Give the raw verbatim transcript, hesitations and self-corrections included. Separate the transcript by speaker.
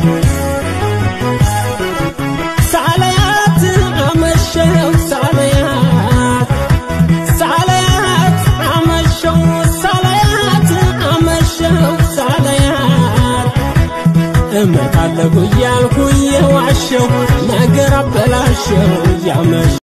Speaker 1: ሳለያት አመሸው ሳለያት ሳለያት አመሸው ሳለያት አመሸው ሳለያት እመጣለሁ ያልኩ የዋሸው ነገር አበላሸው ያመሸው